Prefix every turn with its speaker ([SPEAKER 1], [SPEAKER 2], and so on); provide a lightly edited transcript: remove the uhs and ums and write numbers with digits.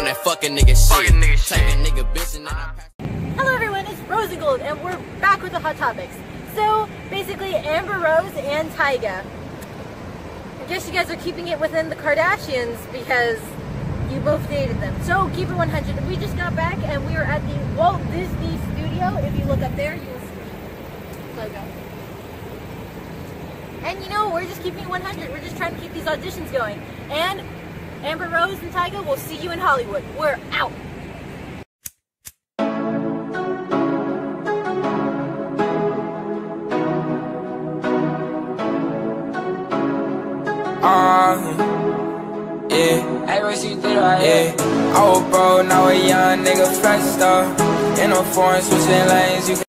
[SPEAKER 1] that fucking nigga shit. Take a nigga bitch and then I pass.
[SPEAKER 2] Hello everyone, it's Rosengold and we're back with the hot topics. So basically Amber Rose and Tyga. I guess you guys are keeping it within the Kardashians because you both dated them. So keep it 100. We just got back and we were at the Walt Disney Studio. If you look up there, you will see the logo. And you know, we're just keeping it 100. We're just trying to keep these auditions going. And Amber Rose and Tyga, we'll see you in Hollywood. We're out.
[SPEAKER 3] Yeah, hey, what you did right here? I was broke, now a young nigga flexed up. In a foreign, switching lanes, you